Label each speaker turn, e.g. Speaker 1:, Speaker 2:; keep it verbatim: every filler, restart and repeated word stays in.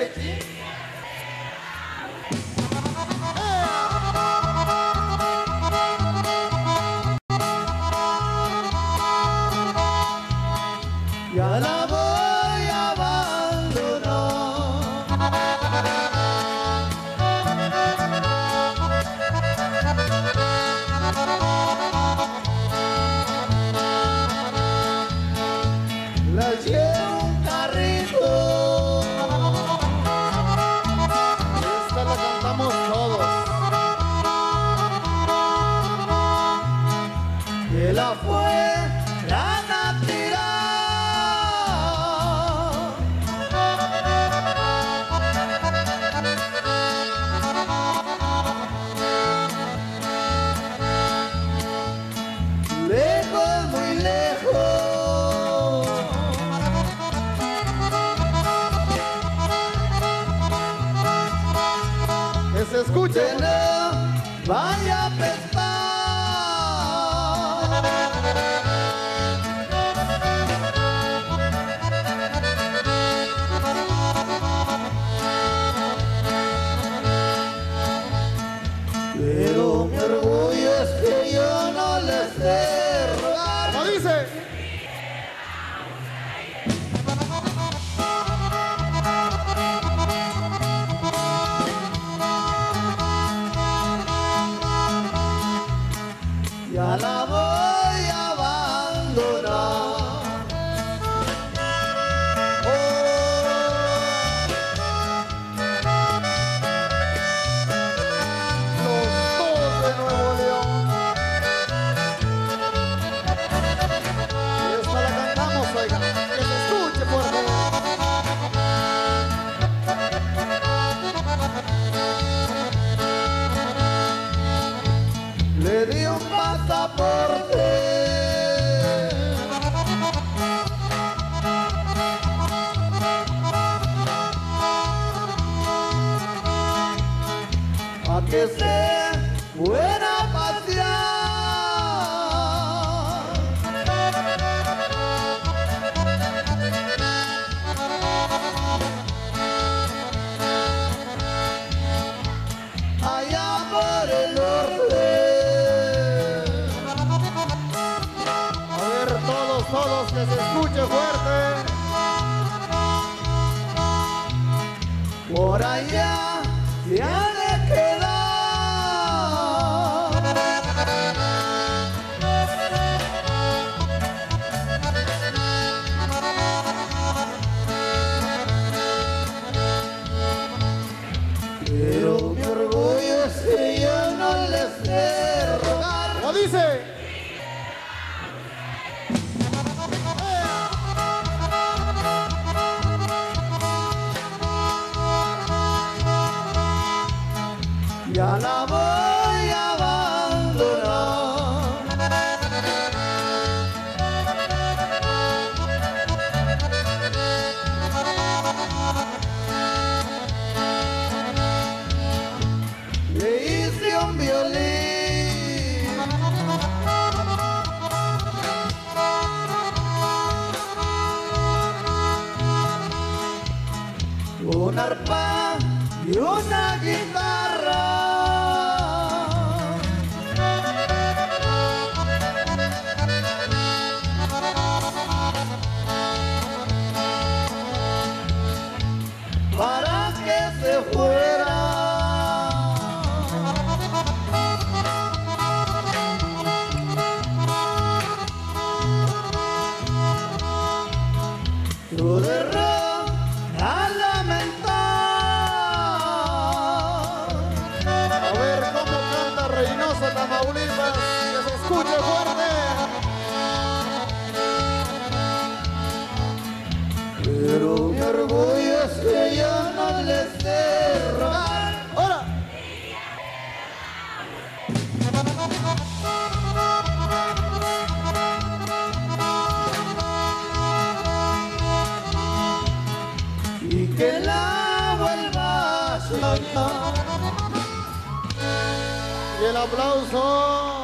Speaker 1: dice.
Speaker 2: Ya la voy a abandonar. La llevo un carrito. Esta la cantamos todos. Que la fueran a tirar. Lejos, muy lejos. Que se escuche, no vaya a pesar. Pero mi orgullo es que yo no les sé rogar. ¿Cómo dice? Ya la voy a abandonar. Le di un pasaporte. A que se fuera a pasear. Allá por el norte. Todos, que se escuche fuerte. Por allá se ha de quedar. Pero mi orgullo es que yo no les sé rogar. ¿Cómo dice? Ya la voy a abandonar. Le hice un violín. Una arpa y una guitarra. Para que se fuera. Su derrota a lamentar. A ver cómo canta Reynosa, Tamaulipas, que se escuche fuerte. Pero mi orgullo es que yo no les sé rogar. ¡Ahora! Y que la vuelva a soñar. Y el aplauso.